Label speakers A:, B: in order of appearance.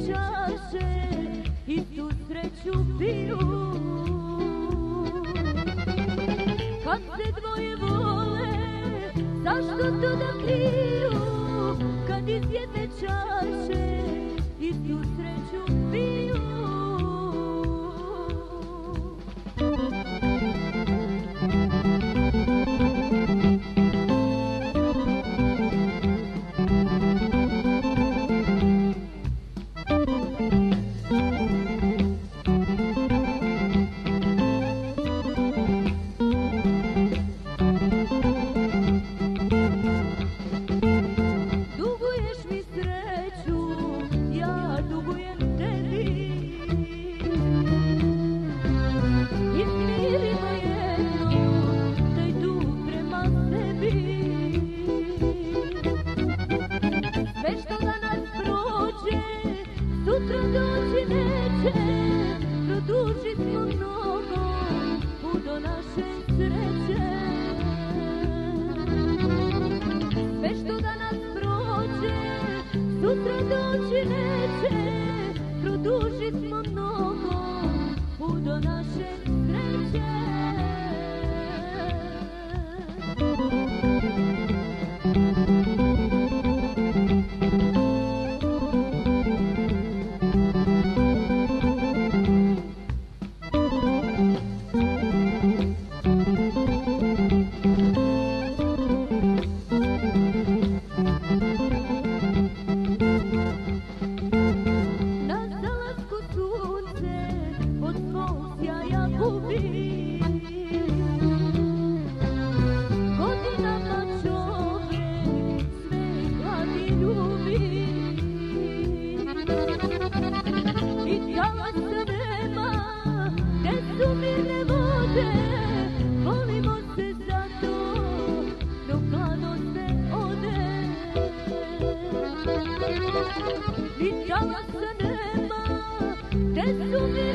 A: čaše i tu sreću piju. Kad se dvoje vole, zašto to da kriju? Kad iz jedne čaše i tu sreću piju. Sutra doći neće, produžit smo mnogo put do naše sreće. Sve što danas prođe, sutra doći neće, produžit smo mnogo put do naše sreće. Godinama čovjek sve hladi ljubi i talasa nema, gde su mirne vode. Volimo se zato dok mladost ne ode. I talasa nema, gde su mirne vode.